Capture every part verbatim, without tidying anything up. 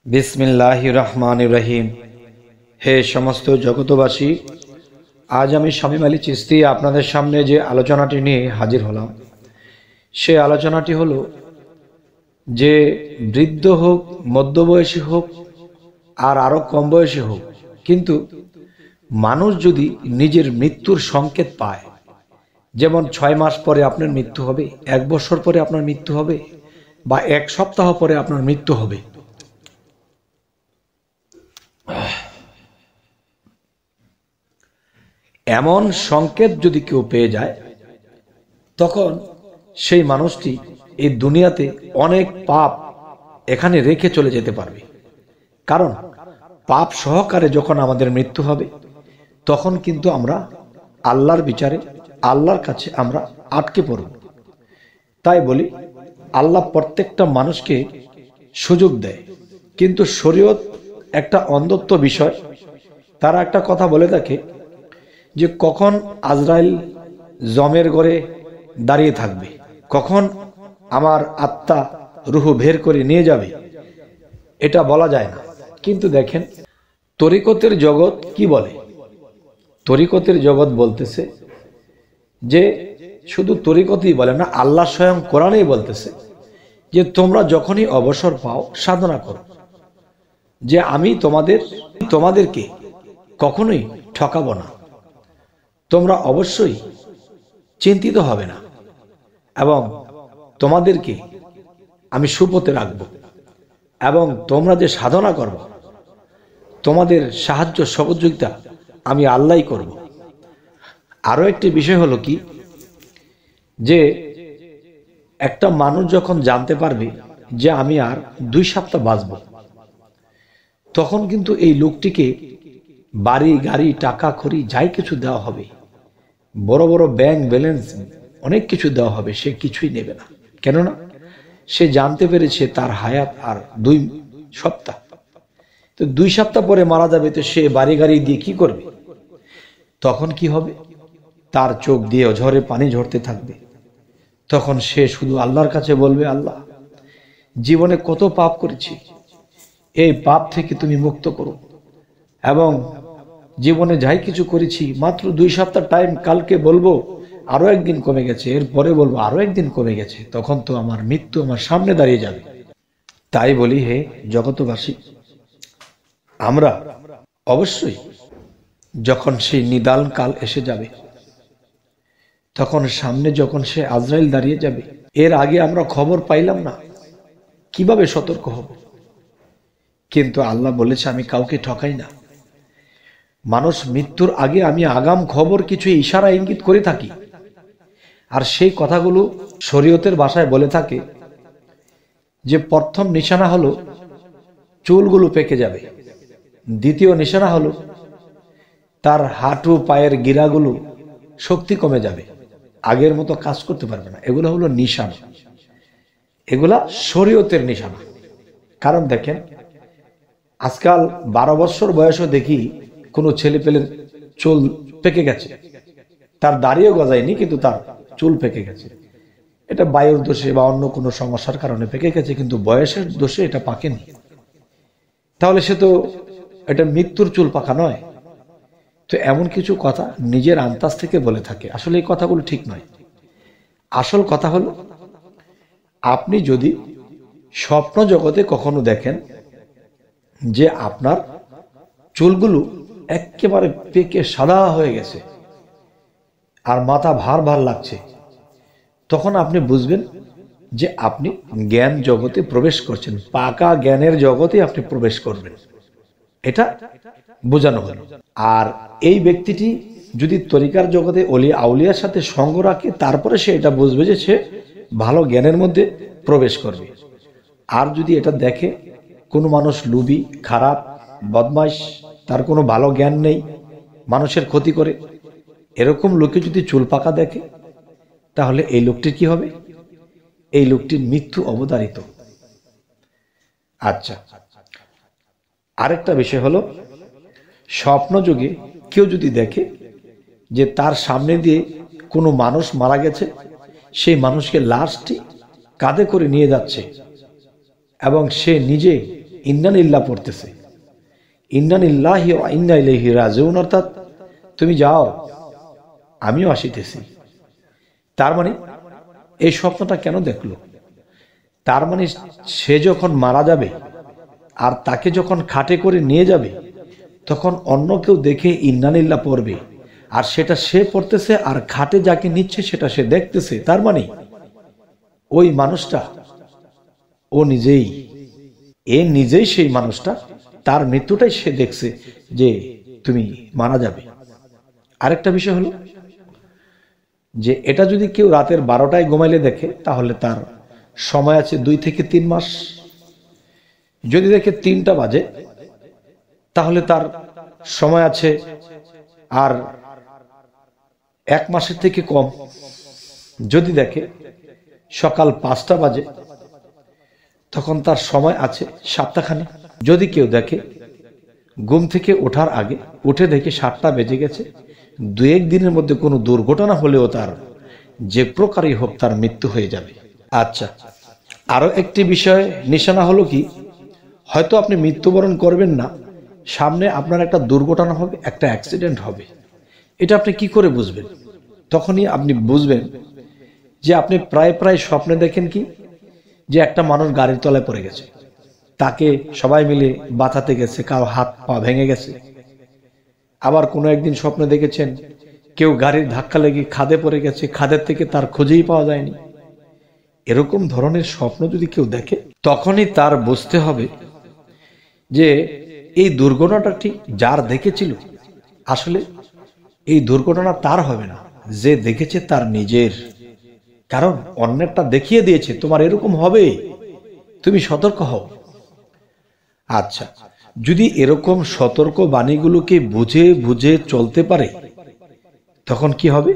बिस्मिल्लाहिर रहमानिर रहीम। हे समस्त जगतबासी, आज आमी शामीम आली चिश्ती आपनादेर सामने जे आलोचनाटी निये हाजिर हलाम से आलोचनाटी हलो जे बृद्ध होक, मध्यबयसी होक और आरो कम बयसी होक, किन्तु मानुष यदि निजेर मृत्युर संकेत पाय, जेमन छय मास परे आपनार मृत्यु होबे, एक बछर परे आपनार मृत्यु होबे बा एक सप्ताह परे आपनार मृत्यु होबे, एमन संकेत यदि केउ पेये जाए तखन सेई मानुषटी ए दुनियाते अनेक पाप एखाने रेखे चले जेते पारबे। कारण पाप सहकारे जखन आमादेर मृत्यु होबे तखन किन्तु आमरा आल्लाहर बिचारे आल्लाहर काछे आमरा आटके पड़ब। ताई बोली आल्लाह प्रत्येकटा मानुषके सुयोग देय, किन्तु शरीयत एकटा अंधत्व विषय। तारा एकटा कथा बोले थाके जे कखन आजराइल जमेर घरे दाड़िये थाकबे, कखन आमार आत्मा रूह बेर करे निये जाबे एटा बला जाय ना। किन्तु देखें तरिकतेर जगत कि बोले, तरिकतेर जगत बोलतेছে যে শুধু তরিকতই বলে না, আল্লাহ স্বয়ং কোরআনেই বলতেছে যে তোমরা যখনই অবসর পাও সাধনা করো, যে আমি তোমাদের তোমাদেরকে কখনোই ঠকাবো না, তোমরা অবশ্যই চিন্তিত হবে না এবং তোমাদেরকে আমি সুপথে রাখব এবং তোমরা যে সাধনা করবে তোমাদের সাহায্য সহযোগিতা আমি আল্লাহই করব। আরো একটি বিষয় হলো কি, যে একটা মানুষ যখন জানতে পারবে যে আমি আর দুই সপ্তাহ বাঁচব, তখন কিন্তু এই লোকটিকে বাড়ি গাড়ি টাকা খড়ি যাই কিছু দেওয়া হবে, বড় বড় ব্যাংক ব্যালেন্স অনেক কিছু দেওয়া হবে, সে কিছুই নেবে না। কেননা সে জানতে পেরেছে তার হায়াত আর দুই সপ্তাহ, তো দুই সপ্তাহ পরে মারা যাবে, তো সে বাড়ি গাড়ি দিয়ে কি করবে? তখন কি হবে? তার চোখ দিয়ে ঝরে পানি ঝরতে থাকবে। তখন সে শুধু আল্লাহর কাছে বলবে, আল্লাহ জীবনে কত পাপ করেছি, এই পাপ থেকে তুমি মুক্ত করো, এবং জীবনে যাই কিছু করেছি মাত্র দুই সপ্তাহ টাইম, কালকে বলবো আরো একদিন কমে গেছে, এরপরে বলবো আরো একদিন কমে গেছে, তখন তো আমার মৃত্যু আমার সামনে দাঁড়িয়ে যাবে। তাই বলি হে জগতবাসী, আমরা অবশ্যই যখন সেই নিদান কাল এসে যাবে, তখন সামনে যখন সে আজরাইল দাঁড়িয়ে যাবে, এর আগে আমরা খবর পাইলাম না, কিভাবে সতর্ক হব? কিন্তু আল্লাহ বলেছে আমি কাউকে ঠকাই না। মানুষ মৃত্যুর আগে আমি আগাম খবর কিছু ইশারা ইঙ্গিত করে থাকি, আর সেই কথাগুলো শরীয়তের ভাষায় বলে থাকে যে প্রথম নিশানা হলো চুলগুলো পেকে যাবে, দ্বিতীয় নিশানা হলো তার হাঁটু পায়ের গিরাগুলো শক্তি কমে যাবে, আগের মতো কাজ করতে পারবে না। এগুলো হলো নিশানা, এগুলা শরীয়তের নিশানা। কারণ দেখেন আজকাল বারো বছর বয়সও দেখি কোনো ছেলে পেলের চুল পেকে গেছে, তার দাড়িও গজায়নি কিন্তু তার চুল পেকে গেছে। এটা বায়ুর দোষে বা অন্য কোনো সমস্যার কারণে পেকে গেছে, কিন্তু বয়সের দোষে এটা পাকেনি। তাহলে সে তো এটা মৃত্যুর চুল পাকা নয়। তো এমন কিছু কথা নিজের আন্তাজ থেকে বলে থাকে, আসলে এই কথাগুলো ঠিক নয়। আসল কথা হলো আপনি যদি স্বপ্ন জগতে কখনো দেখেন যে আপনার চুলগুলো একেবারে পেকে সাদা হয়ে গেছে আর মাথা ভার ভার লাগছে, তখন আপনি বুঝবেন যে আপনি জ্ঞান জগতে প্রবেশ করছেন, পাকা জ্ঞানের জগতে আপনি প্রবেশ করবেন, এটা বোঝানো হলো। আর এই ব্যক্তিটি যদি তরিকার জগতে অলি আউলিয়ার সাথে সঙ্গ রাখে, তারপরে সে এটা বুঝবে যে সে ভালো জ্ঞানের মধ্যে প্রবেশ করবে। আর যদি এটা দেখে কোনো মানুষ লুবি, খারাপ, বদমাইশ, তার কোনো ভালো জ্ঞান নেই, মানুষের ক্ষতি করে, এরকম লোকে যদি চুল পাকা দেখে, তাহলে এই লোকটির কি হবে? এই লোকটির মৃত্যু অবধারিত। আচ্ছা, আরেকটা বিষয় হলো স্বপ্ন যুগে কেউ যদি দেখে যে তার সামনে দিয়ে কোনো মানুষ মারা গেছে, সেই মানুষকে লাশটি কাঁধে করে নিয়ে যাচ্ছে এবং সে নিজে ইন্না লিল্লাহ পড়তেছে, ইন্না লিল্লাহি ওয়া ইন্না ইলাইহি রাজিউন, অর্থাৎ তুমি যাও আমিও আসিতেছি। তার মানে এই স্বপ্নটা কেন দেখলো? তার মানে সে যখন মারা যাবে আর তাকে যখন খাটে করে নিয়ে যাবে তখন অন্য কেউ দেখে ইন্না লিল্লাহ পড়বে, আর সেটা সে পড়তেছে আর খাটে যাকে নিচ্ছে সেটা সে দেখতেছে। তার মানে ওই মানুষটা ও নিজেই, এ নিজেই সেই মানুষটা, তার মৃত্যুটাই সে দেখছে যে তুমি মারা যাবে। আরেকটা বিষয় হলো যে এটা যদি কেউ রাতের বারোটায় ঘুমাইলে দেখে তাহলে তার সময় আছে দুই থেকে তিন মাস। যদি দেখে তিনটা বাজে তাহলে তার সময় আছে আর এক মাসের থেকে কম। যদি দেখে সকাল পাঁচটা বাজে তখন তার সময় আছে সপ্তাহখানি। যদি কেউ দেখে ঘুম থেকে ওঠার আগে উঠে দেখে সাতটা বেজে গেছে, দু এক দিনের মধ্যে কোনো দুর্ঘটনা হলেও তার যে প্রকারই হোক তার মৃত্যু হয়ে যাবে। আচ্ছা, আরো একটি বিষয় নিশানা হলো কি, হয়তো আপনি মৃত্যুবরণ করবেন না, সামনে আপনার একটা দুর্ঘটনা হবে, একটা অ্যাক্সিডেন্ট হবে। এটা আপনি কি করে বুঝবেন? তখনই আপনি বুঝবেন যে আপনি প্রায় প্রায় স্বপ্নে দেখেন কি যে একটা মানুষ গাড়ির তলায় পড়ে গেছে, তাকে সবাই মিলে বাঁচাতে গেছে, কারো হাত পা ভেঙে গেছে। আবার কোনো একদিন স্বপ্নে দেখেছেন কেউ গাড়ির ধাক্কা লেগে খাদে পড়ে গেছে, খাদের থেকে তার খোঁজেই পাওয়া যায়নি। এরকম ধরনের স্বপ্ন যদি কেউ দেখে তখনই তার বুঝতে হবে যে এই দুর্ঘটনাটি যার দেখেছিল আসলে এই দুর্ঘটনা তার হবে না, যে দেখেছে তার নিজের। কারণ অন্যেরটা দেখিয়ে দিয়েছে তোমার এরকম হবে, তুমি সতর্ক হও। আচ্ছা, যদি এরকম সতর্ক বাণীগুলোকে বুঝে বুঝে চলতে পারে তখন কি হবে?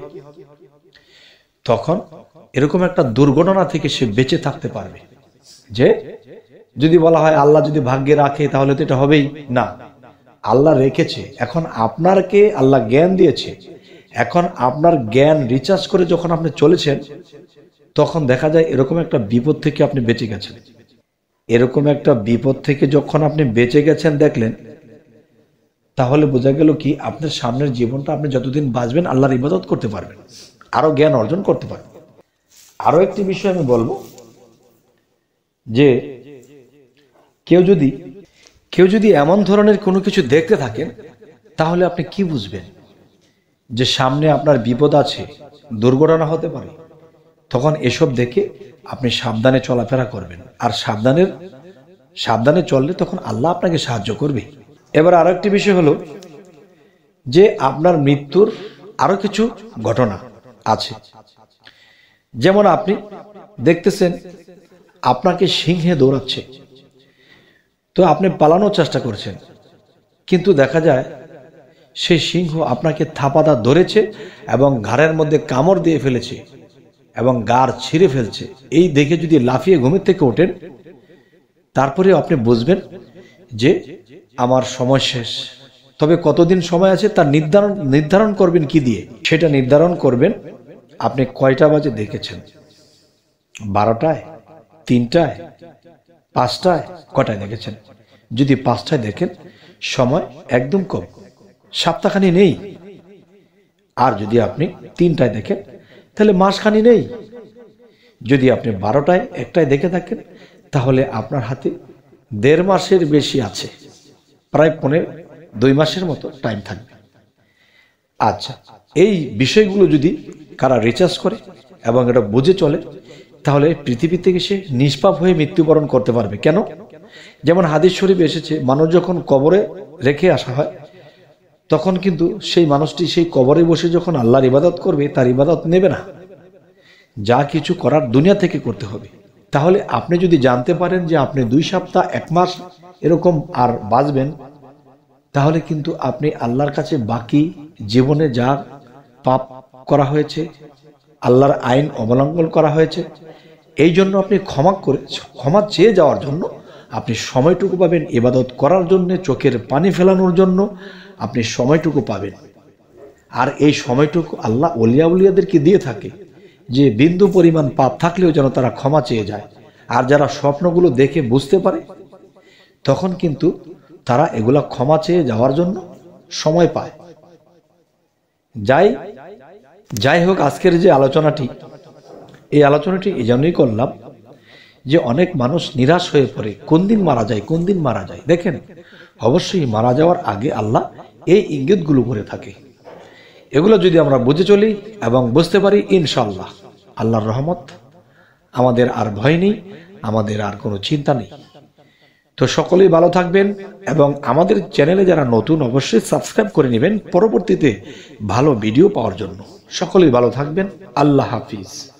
তখন এরকম একটা দুর্ঘটনা থেকে সে বেঁচে থাকতে পারবে। যে যদি বলা হয় আল্লাহ যদি ভাগ্যে রাখে তাহলে তো এটা হবেই না, আল্লাহ রেখেছে। এখন আপনাকে আল্লাহ জ্ঞান দিয়েছে, এখন আপনার জ্ঞান রিচার্জ করে যখন আপনি চলেছেন তখন দেখা যায় এরকম একটা বিপদ থেকে আপনি বেঁচে গেছেন। এরকম একটা বিপদ থেকে যখন আপনি বেঁচে গেছেন দেখলেন, তাহলে বোঝা গেল কি আপনার সামনের জীবনটা আপনি যতদিন বাঁচবেন আল্লাহর ইবাদত করতে পারবেন, আরো জ্ঞান অর্জন করতে পারবেন। আরো একটি বিষয় আমি বলবো যে কেউ যদি কেউ যদি এমন ধরনের কোনো কিছু দেখতে থাকেন তাহলে আপনি কি বুঝবেন যে সামনে আপনার বিপদ আছে, দুর্ঘটনা হতে পারে। তখন এসব দেখে আপনি সাবধানে চলাফেরা করবেন, আর সাবধানের সাবধানে চললে তখন আল্লাহ আপনাকে সাহায্য করবে। এবার আরো একটি বিষয় হলো যে আপনার মৃত্যুর আরো কিছু ঘটনা আছে। যেমন আপনি দেখতেছেন আপনাকে সিংহে দৌড়াচ্ছে, তো আপনি পালানোর চেষ্টা করছেন, কিন্তু দেখা যায় সেই সিংহ আপনাকে থাপাদা ধরেছে এবং ঘাড়ের মধ্যে কামড় দিয়ে ফেলেছে এবং গাড় ছিঁড়ে ফেলছে। এই দেখে যদি লাফিয়ে ঘুমের থেকে ওঠেন তারপরে আপনি বুঝবেন যে আমার সময় শেষ। তবে কতদিন সময় আছে তার নির্ধারণ নির্ধারণ করবেন কি দিয়ে? সেটা নির্ধারণ করবেন আপনি কয়টা বাজে দেখেছেন, বারোটায়, তিনটায়, পাঁচটায়, কটায় দেখেছেন। যদি পাঁচটায় দেখেন সময় একদম কম, সপ্তাহখানি নেই। আর যদি আপনি তিনটায় দেখেন তাহলে মাসখানি নেই। যদি আপনি বারোটায়, একটায় দেখে থাকেন তাহলে আপনার হাতে দেড় মাসের বেশি আছে, প্রায় পনেরো দুই মাসের মতো টাইম থাকবে। আচ্ছা, এই বিষয়গুলো যদি কারা রিচার্জ করে এবং এটা বুঝে চলে তাহলে পৃথিবী থেকে সে নিষ্পাপ হয়ে মৃত্যুবরণ করতে পারবে। কেন? যেমন হাদিস শরীফ এসেছে, মানুষ যখন কবরে রেখে আসা হয় তখন কিন্তু সেই মানুষটি সেই কবরে বসে যখন আল্লাহর ইবাদত করবে তার ইবাদত নেবে না, যা কিছু করার দুনিয়া থেকে করতে হবে। তাহলে আপনি যদি জানতে পারেন যে আপনি দুই সপ্তাহ এক মাস এরকম আর বাঁচবেন, তাহলে কিন্তু আপনি আল্লাহর কাছে বাকি জীবনে যা পাপ করা হয়েছে, আল্লাহর আইন অবলম্বন করা হয়েছে, এই জন্য আপনি ক্ষমা করে ক্ষমা চেয়ে যাওয়ার জন্য আপনি সময়টুকু পাবেন, ইবাদত করার জন্য, চোখের পানি ফেলানোর জন্য আপনি সময়টুকু পাবেন। আর এই সময়টুকু আল্লাহ ওলিয়া উলিয়াদেরকে দিয়ে থাকে যে বিন্দু পরিমাণ পাপ থাকলেও যেন তারা ক্ষমা চেয়ে যায়। আর যারা স্বপ্নগুলো দেখে বুঝতে পারে তখন কিন্তু তারা এগুলা ক্ষমা চেয়ে যাওয়ার জন্য সময় পায়। যাই যাই হোক, আজকের যে আলোচনাটি, এই আলোচনাটি এই জন্যই করলাম যে অনেক মানুষ নিরাশ হয়ে পড়ে, কোন দিন মারা যায় কোন দিন মারা যায়। দেখেন, অবশ্যই মারা যাওয়ার আগে আল্লাহ এই ইঙ্গিতগুলো করে থাকে। এগুলো যদি আমরা বুঝে চলি এবং বুঝতে পারি, ইনশাআল্লাহ আল্লাহর রহমত, আমাদের আর ভয় নেই, আমাদের আর কোনো চিন্তা নেই। তো সকলেই ভালো থাকবেন এবং আমাদের চ্যানেলে যারা নতুন, অবশ্যই সাবস্ক্রাইব করে নেবেন পরবর্তীতে ভালো ভিডিও পাওয়ার জন্য। সকলেই ভালো থাকবেন। আল্লাহ হাফিজ।